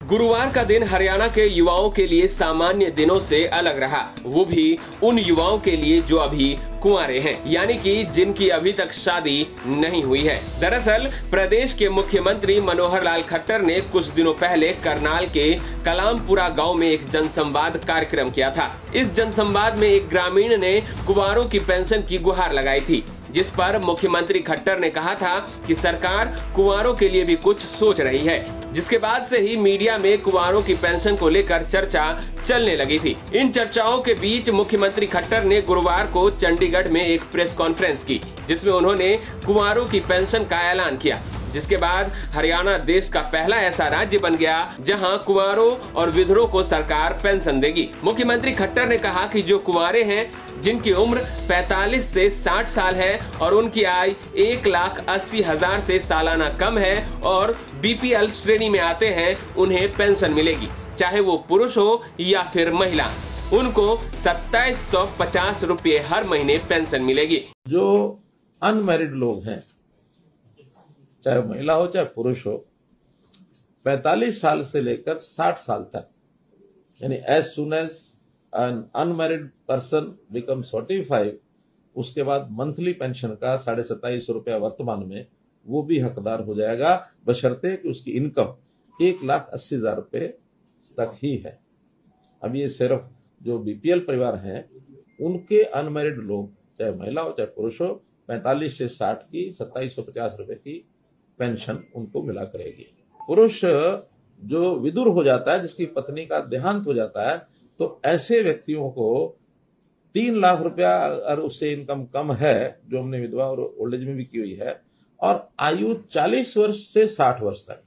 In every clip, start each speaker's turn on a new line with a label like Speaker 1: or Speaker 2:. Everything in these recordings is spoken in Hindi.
Speaker 1: गुरुवार का दिन हरियाणा के युवाओं के लिए सामान्य दिनों से अलग रहा, वो भी उन युवाओं के लिए जो अभी कुंवारे हैं, यानी कि जिनकी अभी तक शादी नहीं हुई है। दरअसल प्रदेश के मुख्यमंत्री मनोहर लाल खट्टर ने कुछ दिनों पहले करनाल के कलामपुरा गांव में एक जनसंवाद कार्यक्रम किया था। इस जनसंवाद में एक ग्रामीण ने कुंवारों की पेंशन की गुहार लगाई थी, जिस पर मुख्यमंत्री खट्टर ने कहा था कि सरकार कुंवारों के लिए भी कुछ सोच रही है, जिसके बाद से ही मीडिया में कुंवारों की पेंशन को लेकर चर्चा चलने लगी थी। इन चर्चाओं के बीच मुख्यमंत्री खट्टर ने गुरुवार को चंडीगढ़ में एक प्रेस कॉन्फ्रेंस की, जिसमें उन्होंने कुंवारों की पेंशन का ऐलान किया, जिसके बाद हरियाणा देश का पहला ऐसा राज्य बन गया जहां कुंवारों और विधवों को सरकार पेंशन देगी। मुख्यमंत्री खट्टर ने कहा कि जो कुंवारे हैं, जिनकी उम्र 45 से 60 साल है और उनकी आय 1,80,000 से सालाना कम है और बीपीएल श्रेणी में आते हैं, उन्हें पेंशन मिलेगी, चाहे वो पुरुष हो या फिर महिला। उनको 2750 रुपये हर महीने पेंशन मिलेगी।
Speaker 2: जो अनमैरिड लोग हैं, चाहे महिला हो चाहे पुरुष हो, 45 साल से लेकर 60 साल तक, यानी एज सुन age an unmarried person become 45, उसके बाद मंथली पेंशन का 2750 रुपया वर्तमान में वो भी हकदार हो जाएगा, बशर्ते कि उसकी इनकम 1,80,000 रुपये तक ही है। अब ये सिर्फ जो बीपीएल परिवार हैं, उनके अनमैरिड लोग, चाहे महिला हो चाहे पुरुष हो, 45 से 60 की 2750 रुपए की पेंशन उनको मिला करेगी। पुरुष जो विधुर हो जाता है, जिसकी पत्नी का देहांत हो जाता है, तो ऐसे व्यक्तियों को 3 लाख रुपया अगर उससे इनकम कम है, जो हमने विधवा और ओल्ड एज में भी की हुई है, और आयु 40 वर्ष से 60 वर्ष तक,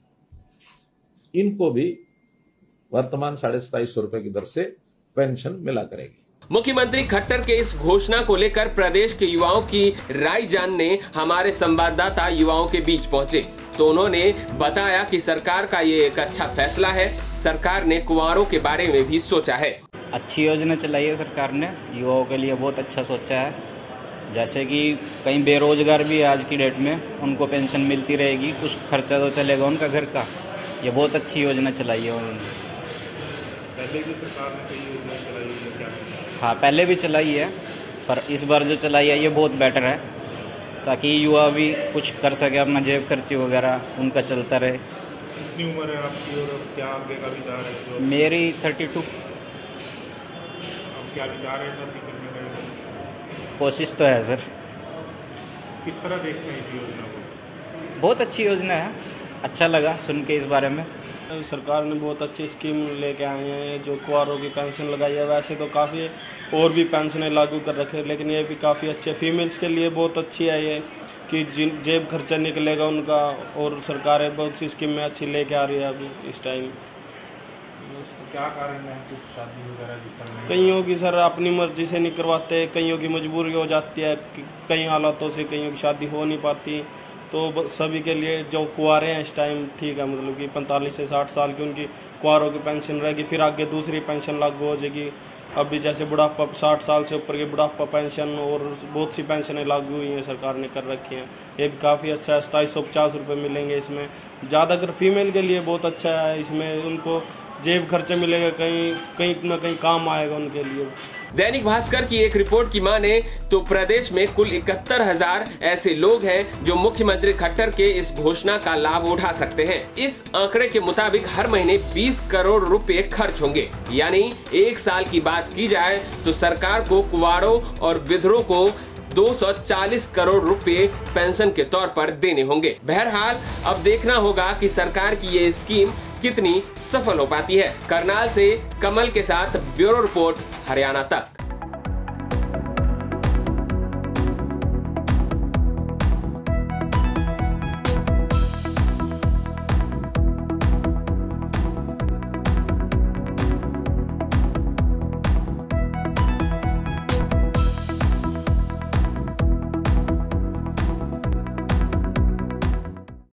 Speaker 2: इनको भी वर्तमान 2750 रुपए की दर से पेंशन मिला करेगी।
Speaker 1: मुख्यमंत्री खट्टर के इस घोषणा को लेकर प्रदेश के युवाओं की राय जानने हमारे संवाददाता युवाओं के बीच पहुंचे, तो उन्होंने बताया कि सरकार का ये एक अच्छा फैसला है। सरकार ने कुंवारों के बारे में भी सोचा है।
Speaker 3: अच्छी योजना चलाई है सरकार ने, युवाओं के लिए बहुत अच्छा सोचा है। जैसे कि कई बेरोजगार भी आज की डेट में, उनको पेंशन मिलती रहेगी, कुछ खर्चा तो चलेगा उनका घर का। ये बहुत अच्छी योजना चलाई है उन्होंने।
Speaker 4: पहले भी सरकार ने कई योजना चलाई है क्या?
Speaker 3: हाँ, पहले भी चलाई है, पर इस बार जो चलाई है ये बहुत बेटर है, ताकि युवा भी कुछ कर सके, अपना जेब खर्ची वगैरह उनका चलता रहे।
Speaker 4: कितनी उम्र है आपकी और क्या आगे का विचार है?
Speaker 3: मेरी 32।
Speaker 4: अब क्या विचार है शादी करने का?
Speaker 3: कोशिश तो है सर।
Speaker 4: किस तरह देखते हैं इस योजना को?
Speaker 3: बहुत अच्छी योजना है, अच्छा लगा सुन के इस बारे में।
Speaker 5: सरकार ने बहुत अच्छी स्कीम लेके आए हैं, जो कुंवारों की पेंशन लगाई है। वैसे तो काफ़ी और भी पेंशनें लागू कर रखे हैं, लेकिन ये भी काफ़ी अच्छे फीमेल्स के लिए बहुत अच्छी है ये, कि जिन जेब खर्चा निकलेगा उनका, और सरकारें बहुत सी स्कीमें अच्छी लेके आ रही है अभी इस टाइम।
Speaker 4: क्या कारण है कुछ शादी वगैरह?
Speaker 5: कईयों की सर अपनी मर्जी से नहीं करवाते, कईयों की मजबूरी हो जाती है, कई हालातों से कईयों की शादी हो नहीं पाती। तो सभी के लिए जो कुंवारे हैं इस टाइम ठीक है, मतलब कि 45 से 60 साल की उनकी कुंवारों की पेंशन रहेगी। फिर आगे दूसरी पेंशन लागू हो जाएगी। अभी जैसे बुढ़ापा 60 साल से ऊपर की बुढ़ापा पेंशन और बहुत सी पेंशनें लागू हुई हैं, सरकार ने कर रखी हैं। ये भी काफ़ी अच्छा है, 2750 रुपये मिलेंगे इसमें। ज़्यादातर फीमेल के लिए बहुत अच्छा है, इसमें उनको जेब खर्चा मिलेगा, कहीं ना कहीं काम आएगा उनके लिए।
Speaker 1: दैनिक भास्कर की एक रिपोर्ट की माने तो प्रदेश में कुल 71,000 ऐसे लोग हैं जो मुख्यमंत्री खट्टर के इस घोषणा का लाभ उठा सकते हैं। इस आंकड़े के मुताबिक हर महीने 20 करोड़ रुपए खर्च होंगे, यानी 1 साल की बात की जाए तो सरकार को कुंवारों और विधवों को 240 करोड़ रुपए पेंशन के तौर पर देने होंगे। बहरहाल अब देखना होगा कि सरकार की ये स्कीम कितनी सफल हो पाती है। करनाल से कमल के साथ ब्यूरो रिपोर्ट, हरियाणा तक।